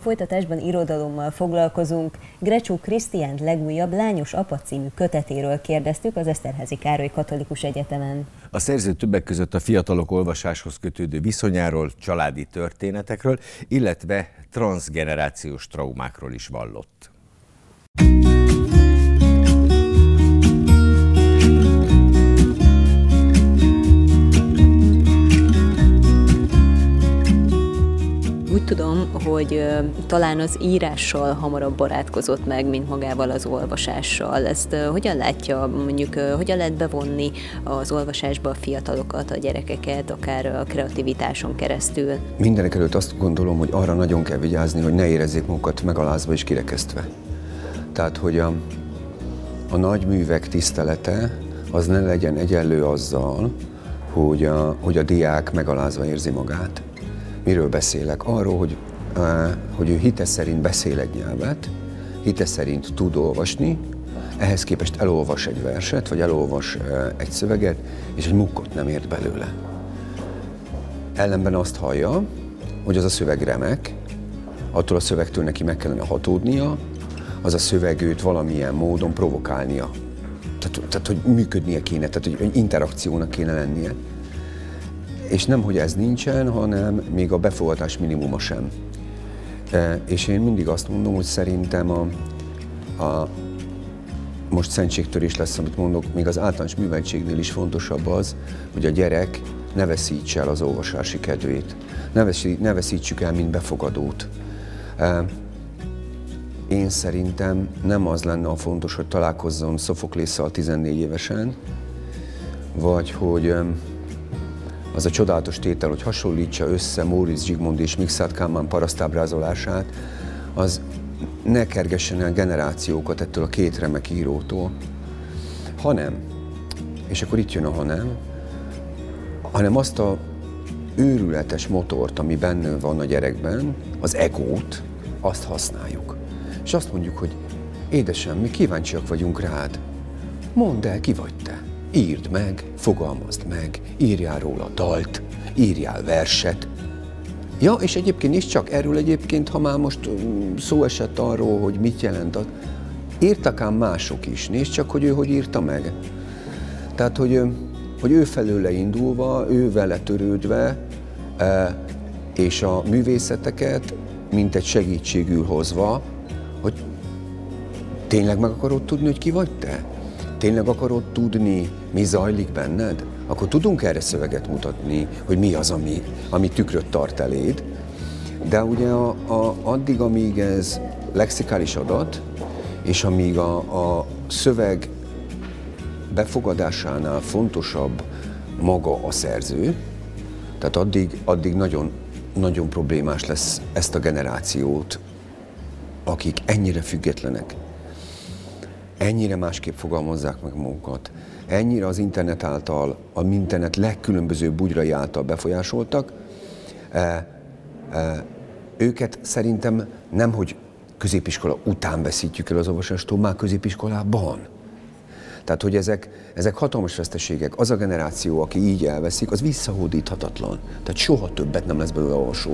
folytatásban irodalommal foglalkozunk. Grecsó Krisztiánt legújabb Lányos apa című kötetéről kérdeztük az Eszterházy Károly Katolikus Egyetemen. A szerző többek között a fiatalok olvasáshoz kötődő viszonyáról, családi történetekről, illetve transzgenerációs traumákról is vallott. Úgy tudom, hogy talán az írással hamarabb barátkozott meg, mint magával az olvasással. Ezt hogyan látja, mondjuk hogyan lehet bevonni az olvasásba a fiatalokat, a gyerekeket, akár a kreativitáson keresztül? Mindenekelőtt azt gondolom, hogy arra nagyon kell vigyázni, hogy ne érezzék magukat megalázva és kirekesztve. Tehát, hogy a nagy művek tisztelete az ne legyen egyenlő azzal, hogy a diák megalázva érzi magát. Miről beszélek? Arról, hogy ő hite szerint beszél egy nyelvet, hite szerint tud olvasni, ehhez képest elolvas egy verset, vagy elolvas egy szöveget, és egy mukkot nem ért belőle. Ellenben azt hallja, hogy az a szöveg remek, attól a szövegtől neki meg kellene hatódnia, az a szöveg őt valamilyen módon provokálnia. Tehát hogy működnie kéne, tehát hogy interakciónak kéne lennie. És nem, hogy ez nincsen, hanem még a befogadás minimuma sem. És én mindig azt mondom, hogy szerintem most szentségtörés lesz, amit mondok, még az általános műveltségnél is fontosabb az, hogy a gyerek ne veszítse el az olvasási kedvét. Ne veszítsük el, mint befogadót. Én szerintem nem az lenne a fontos, hogy találkozzon Szofoklésszal 14 évesen, vagy hogy az a csodálatos tétel, hogy hasonlítsa össze Móricz Zsigmond és Mikszáth Kálmán parasztábrázolását, az ne kergessen el generációkat ettől a két remek írótól, hanem, és akkor itt jön a hanem azt a őrületes motort, ami benne van a gyerekben, az egót, azt használjuk. És azt mondjuk, hogy édesem, mi kíváncsiak vagyunk rád, mondd el, ki vagy te. Írd meg, fogalmazd meg, írjál róla dalt, írjál verset. Ja, és egyébként is csak erről egyébként, ha már most szó esett arról, hogy mit jelent, írtak ám mások is, nézd csak, hogy ő hogy írta meg. Tehát, hogy ő felőle indulva, ő vele törődve, és a művészeteket, mint egy segítségül hozva, hogy tényleg meg akarod tudni, hogy ki vagy te? Tényleg akarod tudni, mi zajlik benned? Akkor tudunk erre szöveget mutatni, hogy mi az, ami tükröt tart eléd. De ugye addig, amíg ez lexikális adat, és amíg a szöveg befogadásánál fontosabb maga a szerző, tehát addig nagyon, nagyon problémás lesz ezt a generációt, akik ennyire függetlenek, ennyire másképp fogalmazzák meg magukat, ennyire az internet által, a internet legkülönbözőbb bugyrai által befolyásoltak, őket szerintem nem, hogy középiskola után veszítjük el az olvasástól, már középiskolában. Tehát, hogy ezek hatalmas veszteségek. Az a generáció, aki így elveszik, az visszahódíthatatlan. Tehát soha többet nem lesz belőle olvasó.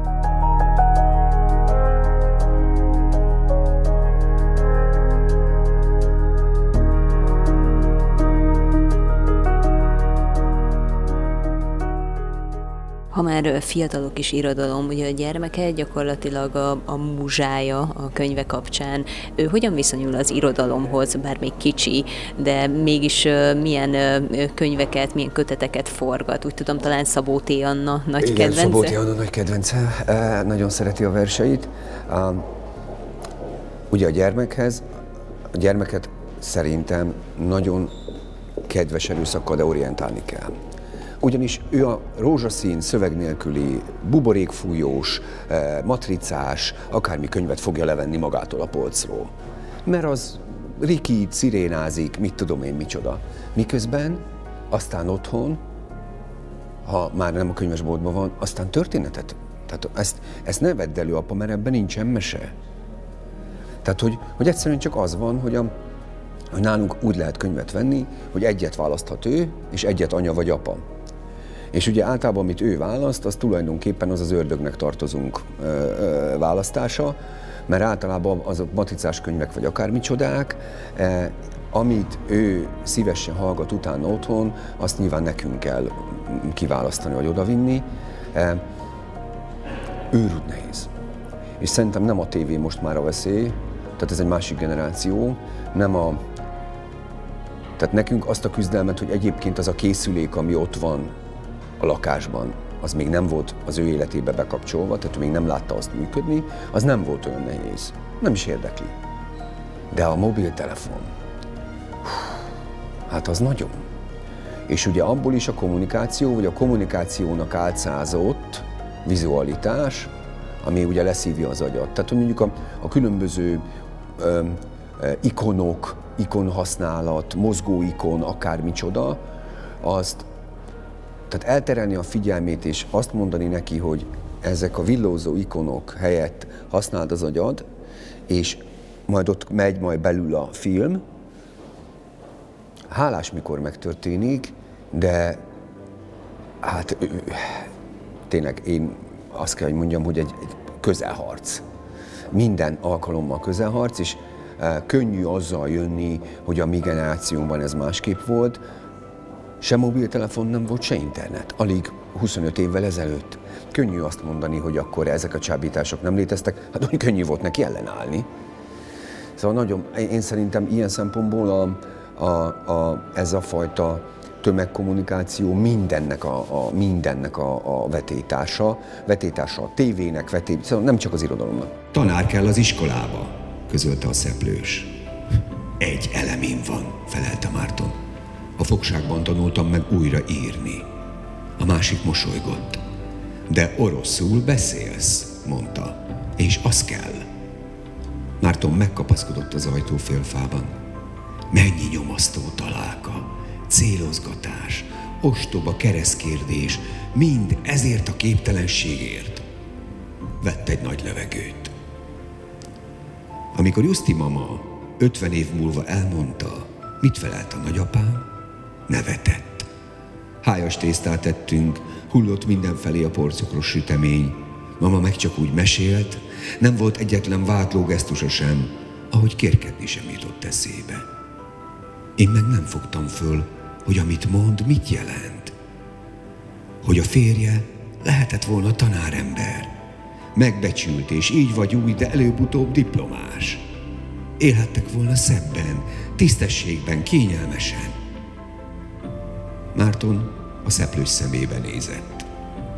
Ha már fiatalok is irodalom, ugye a gyermeke gyakorlatilag a múzsája a könyve kapcsán. Ő hogyan viszonyul az irodalomhoz, bár még kicsi, de mégis milyen könyveket, milyen köteteket forgat? Úgy tudom, talán Szabó T. Anna nagy kedvence? Szabó T. Anna nagy kedvence, nagyon szereti a verseit. Ugye a gyermeket szerintem nagyon kedves erőszakkal, de orientálni kell. Ugyanis ő a rózsaszín, szöveg nélküli, buborékfújós, matricás, akármi könyvet fogja levenni magától a polcról. Mert az rikít, szirénázik, mit tudom én micsoda. Miközben aztán otthon, ha már nem a könyvesboltban van, aztán történetet. Tehát ezt ne vedd elő, apa, mert ebben nincsen mese. Tehát, hogy egyszerűen csak az van, hogy nálunk úgy lehet könyvet venni, hogy egyet választhat ő, és egyet anya vagy apa. És ugye általában, amit ő választ, az tulajdonképpen az ördögnek tartozunk választása, mert általában azok matricás könyvek vagy akármicsodák, amit ő szívesen hallgat utána otthon, azt nyilván nekünk kell kiválasztani vagy odavinni. Őrült nehéz. És szerintem nem a tévé most már a veszély, tehát ez egy másik generáció, tehát nekünk azt a küzdelmet, hogy egyébként az a készülék, ami ott van a lakásban, az még nem volt az ő életébe bekapcsolva, tehát ő még nem látta azt működni, az nem volt olyan nehéz. Nem is érdekli. De a mobiltelefon, hát az nagyon. És ugye abból is a kommunikáció, vagy a kommunikációnak álcázott vizualitás, ami ugye leszívja az agyat. Tehát mondjuk a különböző ikonok, ikonhasználat, mozgó ikon, akármicsoda, azt, tehát elterelni a figyelmét és azt mondani neki, hogy ezek a villózó ikonok helyett használd az agyad, és majd ott megy majd belül a film. Hálás, mikor megtörténik, de hát tényleg én azt kell, hogy mondjam, hogy egy közelharc. Minden alkalommal közelharc, és könnyű azzal jönni, hogy a mi generációnkban ez másképp volt. Se mobiltelefon nem volt, se internet. Alig 25 évvel ezelőtt. Könnyű azt mondani, hogy akkor ezek a csábítások nem léteztek, hát olyan könnyű volt neki ellenállni. Szóval nagyon, én szerintem ilyen szempontból ez a fajta tömegkommunikáció mindennek a vetétása a tévének, szóval nem csak az irodalomnak. Tanár kell az iskolába, közölte a szeplős. Egy elemém van, felelte Márton. A fogságban tanultam meg újra írni. A másik mosolygott. De oroszul beszélsz, mondta, és az kell. Márton megkapaszkodott az ajtófélfában. Mennyi nyomasztó találka, célozgatás, ostoba keresztkérdés, mind ezért a képtelenségért. Vett egy nagy levegőt. Amikor Juszti mama 50 év múlva elmondta, mit felelt a nagyapám, nevetett. Hájas tésztát tettünk, hullott mindenfelé a porcukros sütemény. Mama meg csak úgy mesélt, nem volt egyetlen vádló gesztusa sem, ahogy kérkedni sem jutott eszébe. Én meg nem fogtam föl, hogy amit mond, mit jelent. Hogy a férje lehetett volna tanárember. Megbecsült, és így vagy úgy, de előbb-utóbb diplomás. Élhettek volna szebben, tisztességben, kényelmesen. Márton a szeplős szemébe nézett.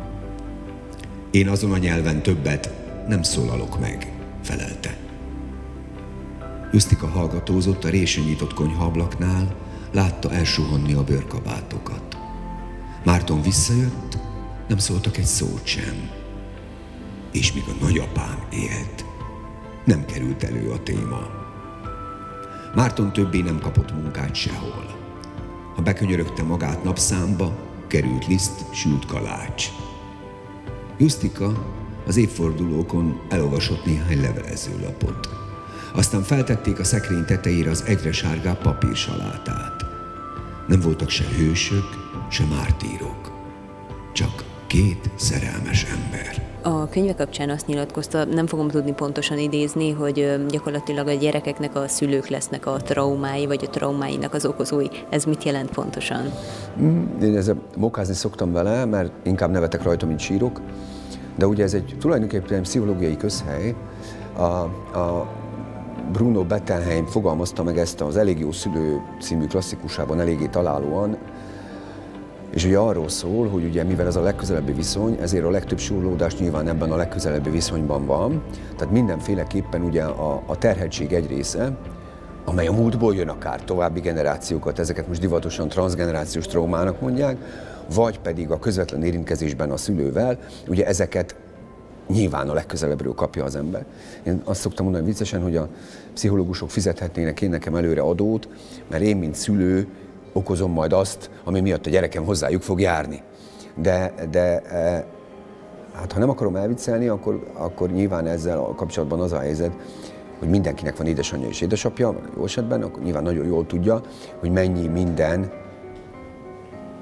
Én azon a nyelven többet nem szólalok meg, felelte. Jusztika hallgatózott a résen nyitott konyhaablaknál, látta elsuhanni a bőrkabátokat. Márton visszajött, nem szóltak egy szót sem. És míg a nagyapám élt, nem került elő a téma. Márton többé nem kapott munkát sehol. Ha bekönyörögte magát napszámba, került liszt, sült kalács. Jusztika az évfordulókon elolvasott néhány levelezőlapot. Aztán feltették a szekrény tetejére az egyre sárgább papírsalátát. Nem voltak se hősök, se mártírok. Csak két szerelmes ember. A könyve kapcsán azt nyilatkozta, nem fogom tudni pontosan idézni, hogy gyakorlatilag a gyerekeknek a szülők lesznek a traumái, vagy a traumáinak az okozói. Ez mit jelent pontosan? Én ezzel mokázni szoktam vele, mert inkább nevetek rajta, mint sírok. De ugye ez egy tulajdonképpen pszichológiai közhely. A Bruno Bettelheim fogalmazta meg ezt az Elég jó szülő című klasszikusában eléggé találóan, és ugye arról szól, hogy ugye mivel ez a legközelebbi viszony, ezért a legtöbb súrlódás nyilván ebben a legközelebbi viszonyban van. Tehát mindenféleképpen ugye a terhetség egy része, amely a múltból jön akár további generációkat, ezeket most divatosan transzgenerációs traumának mondják, vagy pedig a közvetlen érintkezésben a szülővel, ugye ezeket nyilván a legközelebbről kapja az ember. Én azt szoktam mondani viccesen, hogy a pszichológusok fizethetnének én nekem előre adót, mert én, mint szülő, okozom majd azt, ami miatt a gyerekem hozzájuk fog járni. De hát ha nem akarom elviccelni, akkor nyilván ezzel a kapcsolatban az a helyzet, hogy mindenkinek van édesanyja és édesapja, jó esetben, akkor nyilván nagyon jól tudja, hogy mennyi minden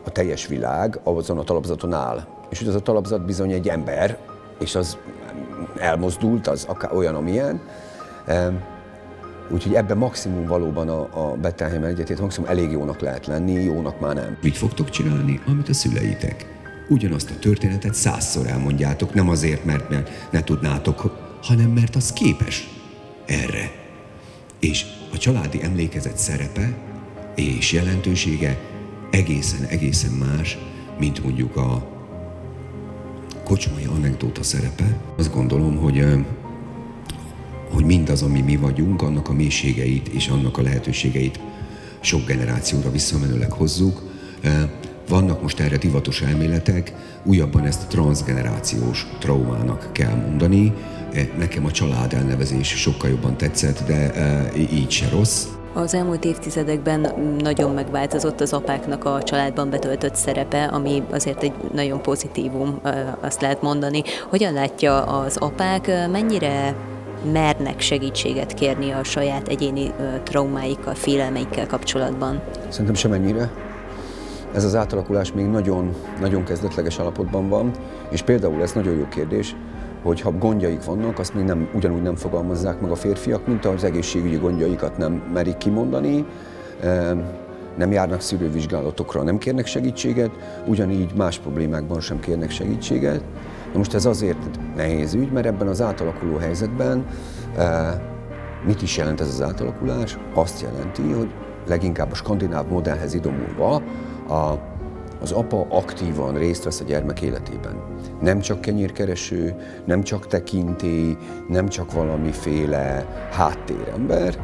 a teljes világ azon a talapzaton áll. És hogy az a talapzat bizony egy ember, és az elmozdult, az olyan, amilyen. Úgyhogy ebben maximum valóban a Bettelheimmel egyetért, maximum elég jónak lehet lenni, jónak már nem. Mit fogtok csinálni, amit a szüleitek? Ugyanazt a történetet 100-szor elmondjátok, nem azért, mert ne tudnátok, hanem mert az képes erre. És a családi emlékezet szerepe és jelentősége egészen más, mint mondjuk a kocsmai anekdóta szerepe. Azt gondolom, hogy mindaz, ami mi vagyunk, annak a mélységeit és annak a lehetőségeit sok generációra visszamenőleg hozzuk. Vannak most erre divatos elméletek, újabban ezt a transzgenerációs traumának kell mondani. Nekem a család elnevezés sokkal jobban tetszett, de így se rossz. Az elmúlt évtizedekben nagyon megváltozott az apáknak a családban betöltött szerepe, ami azért egy nagyon pozitívum, azt lehet mondani. Hogyan látja az apák, mennyire mernek segítséget kérni a saját egyéni traumáikkal, félelmeikkel kapcsolatban? Szerintem semennyire. Ez az átalakulás még nagyon, nagyon kezdetleges állapotban van, és például ez nagyon jó kérdés, hogy ha gondjaik vannak, azt még ugyanúgy nem fogalmazzák meg a férfiak, mint az egészségügyi gondjaikat nem merik kimondani, nem járnak szűrővizsgálatokra, nem kérnek segítséget, ugyanígy más problémákban sem kérnek segítséget. Na most ez azért nehéz ügy, mert ebben az átalakuló helyzetben mit is jelent ez az átalakulás? Azt jelenti, hogy leginkább a skandináv modellhez idomulva az apa aktívan részt vesz a gyermek életében. Nem csak kenyérkereső, nem csak tekintély, nem csak valamiféle háttérember,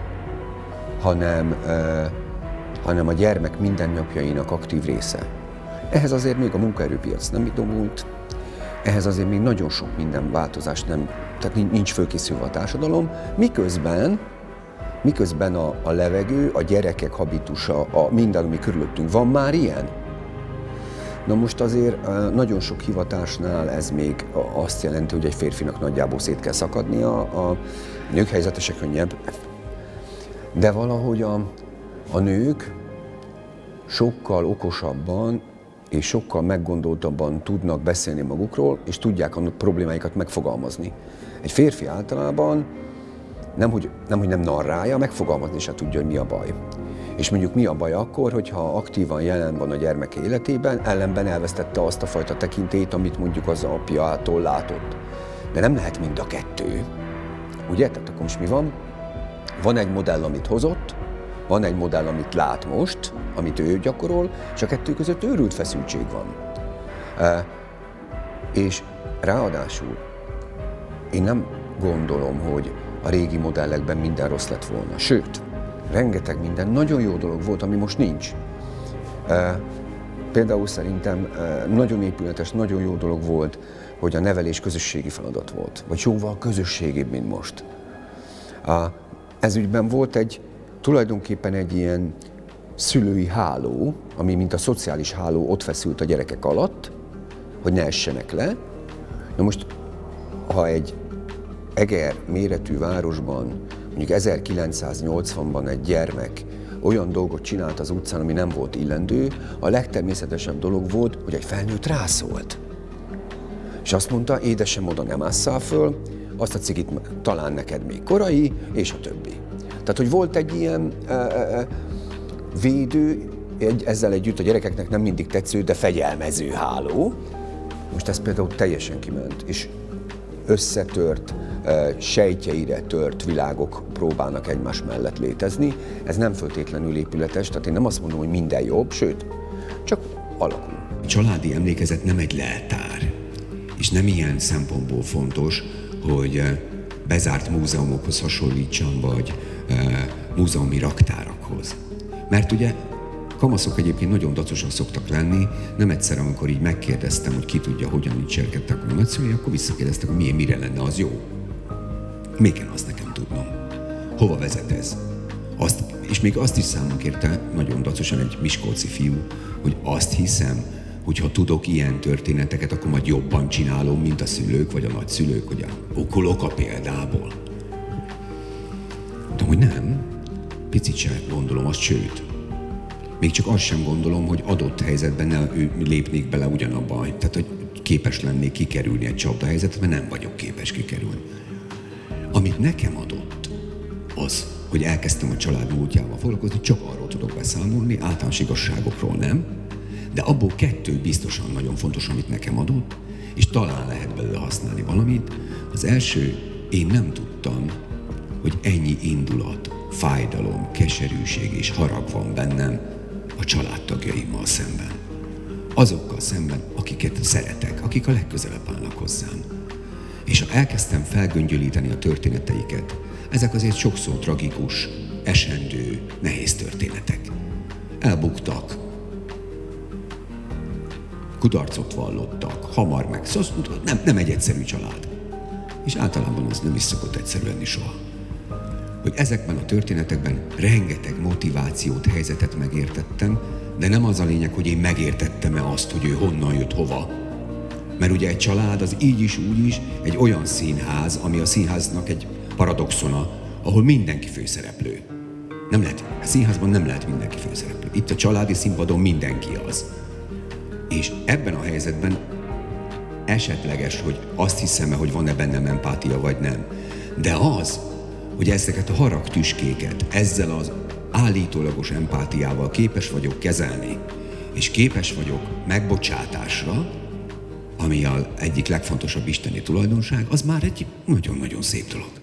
hanem a gyermek mindennapjainak aktív része. Ehhez azért még a munkaerőpiac nem idomult, ehhez azért még nagyon sok minden változás tehát nincs fölkészülve a társadalom, miközben a levegő, a gyerekek habitusa, minden, ami körülöttünk van, már ilyen. Na most azért nagyon sok hivatásnál ez még azt jelenti, hogy egy férfinak nagyjából szét kell szakadnia, a nők helyzete se könnyebb. De valahogy a nők sokkal okosabban és sokkal meggondoltabban tudnak beszélni magukról, és tudják a problémáikat megfogalmazni. Egy férfi általában nemhogy nem narrálja, megfogalmazni se tudja, hogy mi a baj. És mondjuk mi a baj akkor, hogyha aktívan jelen van a gyermek életében, ellenben elvesztette azt a fajta tekintélyt, amit mondjuk az apjától látott. De nem lehet mind a kettő. Ugye? Tehát akkor most mi van? Van egy modell, amit hozott, van egy modell, amit lát most, amit ő gyakorol, és a kettő között őrült feszültség van. És ráadásul én nem gondolom, hogy a régi modellekben minden rossz lett volna. Sőt, rengeteg minden nagyon jó dolog volt, ami most nincs. Például szerintem nagyon épületes, nagyon jó dolog volt, hogy a nevelés közösségi feladat volt, vagy jóval közösségibb, mint most. Ez ügyben volt tulajdonképpen egy ilyen szülői háló, ami mint a szociális háló ott feszült a gyerekek alatt, hogy ne essenek le. Na most, ha egy Eger méretű városban, mondjuk 1980-ban egy gyermek olyan dolgot csinált az utcán, ami nem volt illendő, a legtermészetesebb dolog volt, hogy egy felnőtt rászólt. És azt mondta, édesem, oda nem ásszál föl, azt a cigit talán neked még korai, és a többi. Tehát, hogy volt egy ilyen védő, ezzel együtt a gyerekeknek nem mindig tetsző, de fegyelmező háló. Most ez például teljesen kiment, és összetört, sejtjeire tört világok próbálnak egymás mellett létezni. Ez nem föltétlenül épületes, tehát én nem azt mondom, hogy minden jobb, sőt, csak alakul. A családi emlékezet nem egy leltár, és nem ilyen szempontból fontos, hogy bezárt múzeumokhoz hasonlítsam, vagy múzeumi raktárakhoz. Mert ugye kamaszok egyébként nagyon dacosak szoktak lenni, nem egyszer, amikor így megkérdeztem, hogy ki tudja, hogyan nicserkedtek a nagyszülei, akkor visszakérdeztek, hogy mire lenne az jó. Még kell azt nekem tudnom. Hova vezet ez? És még azt is számon kérte, nagyon dacosan egy miskolci fiú, hogy azt hiszem, hogy ha tudok ilyen történeteket, akkor majd jobban csinálom, mint a szülők vagy a nagyszülők, hogy okolok a példából. De hogy nem, picit sem gondolom azt, sőt. még csak azt sem gondolom, hogy adott helyzetben ne lépnék bele ugyanabba, tehát hogy képes lennék kikerülni egy csapdahelyzetet, mert nem vagyok képes kikerülni. Amit nekem adott, az, hogy elkezdtem a család múltjával foglalkozni, csak arról tudok beszámolni, általános igazságokról nem, de abból 2 biztosan nagyon fontos, amit nekem adott, és talán lehet belőle használni valamit. Az első, én nem tudtam, hogy ennyi indulat, fájdalom, keserűség és harag van bennem a családtagjaimmal szemben. Azokkal szemben, akiket szeretek, akik a legközelebb állnak hozzám. És ha elkezdtem felgöngyölíteni a történeteiket, ezek azért sokszor tragikus, esendő, nehéz történetek. Elbuktak, kudarcot vallottak, hamar meg. Szóval nem egy egyszerű család. És általában az nem is szokott egyszerű lenni soha. Hogy ezekben a történetekben rengeteg motivációt, helyzetet megértettem, de nem az a lényeg, hogy én megértettem-e azt, hogy ő honnan jött, hova. Mert ugye egy család az így is, úgy is egy olyan színház, ami a színháznak egy paradoxona, ahol mindenki főszereplő. Nem lehet, a színházban nem lehet mindenki főszereplő. Itt a családi színpadon mindenki az. És ebben a helyzetben esetleges, hogy azt hiszem-e, hogy van-e bennem empátia, vagy nem. De az, hogy ezeket a haragtüskéket ezzel az állítólagos empátiával képes vagyok kezelni, és képes vagyok megbocsátásra, ami az egyik legfontosabb isteni tulajdonság, az már egy nagyon-nagyon szép dolog.